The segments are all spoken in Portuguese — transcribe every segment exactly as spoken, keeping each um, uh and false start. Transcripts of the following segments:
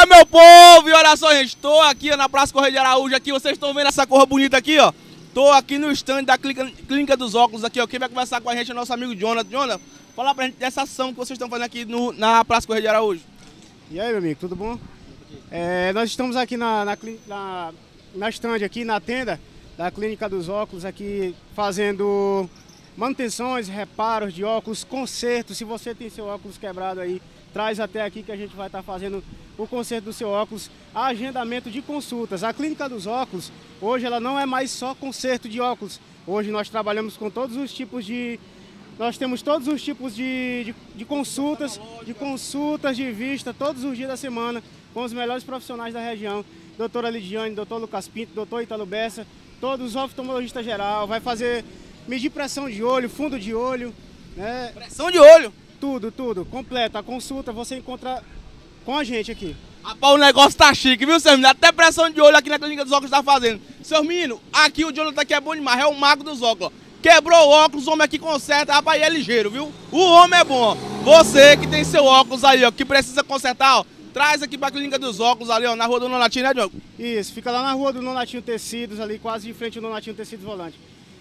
Bora, meu povo! E olha só, gente, estou aqui na Praça Correia de Araújo, aqui, vocês estão vendo essa cor bonita aqui, ó. Tô aqui no stand da Clínica, Clínica dos Óculos aqui, ó. Quem vai conversar com a gente é nosso amigo Jonathan. Jonathan, fala pra gente dessa ação que vocês estão fazendo aqui no, na Praça Correia de Araújo. E aí, meu amigo, tudo bom? É, nós estamos aqui na, na, na, na stand, aqui na tenda da Clínica dos Óculos, aqui fazendo manutenções, reparos de óculos, consertos. Se você tem seu óculos quebrado aí, traz até aqui que a gente vai estar fazendo o conserto do seu óculos, agendamento de consultas. A Clínica dos Óculos, hoje ela não é mais só conserto de óculos. Hoje nós trabalhamos com todos os tipos de... Nós temos todos os tipos de, de, de consultas, de consultas de vista, todos os dias da semana, com os melhores profissionais da região. Doutora Lidiane, doutor Lucas Pinto, doutor Italo Bessa, todos os oftalmologistas geral, vai fazer, medir pressão de olho, fundo de olho, né? Pressão de olho? Tudo, tudo, completo. A consulta você encontra com a gente aqui. Rapaz, o negócio tá chique, viu, seus meninos? Até pressão de olho aqui na Clínica dos Óculos tá fazendo. Seus meninos, aqui o Jonathan aqui é bom demais, é o mago dos óculos. Quebrou o óculos, o homem aqui conserta, rapaz, é ligeiro, viu? O homem é bom. Você que tem seu óculos aí, ó, que precisa consertar, ó, traz aqui pra Clínica dos Óculos ali, ó, na rua do Nonatinho, né, Diogo? Isso, fica lá na rua do Nonatinho Tecidos, ali quase de frente ao Nonatinho Tecidos Volante.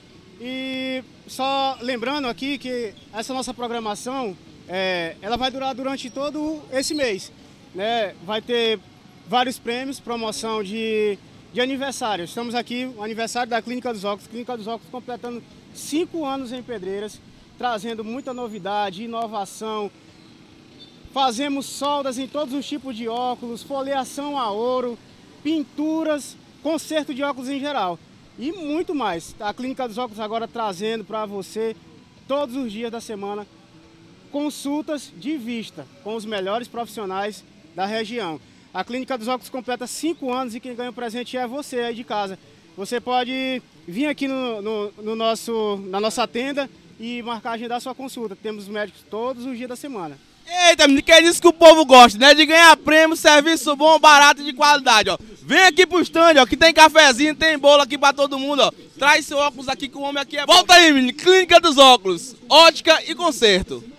E só lembrando aqui que essa nossa programação, é, ela vai durar durante todo esse mês, né? Vai ter vários prêmios, promoção de, de aniversário. Estamos aqui, o aniversário da Clínica dos Óculos, Clínica dos Óculos completando cinco anos em Pedreiras, trazendo muita novidade, inovação. Fazemos soldas em todos os tipos de óculos, foliação a ouro, pinturas, conserto de óculos em geral e muito mais. A Clínica dos Óculos agora trazendo para você, todos os dias da semana, consultas de vista com os melhores profissionais da região. A Clínica dos Óculos completa cinco anos e quem ganha o presente é você aí de casa. Você pode vir aqui no, no, no nosso, na nossa tenda e marcar, agendar sua consulta. Temos médicos todos os dias da semana. Eita, menino, que é disso que o povo gosta, né? De ganhar prêmio, serviço bom, barato e de qualidade, ó. Vem aqui pro stand, ó, que tem cafezinho, tem bolo aqui pra todo mundo, ó. Traz seu óculos aqui que o homem aqui é... Volta aí, menino, Clínica dos Óculos, ótica e conserto.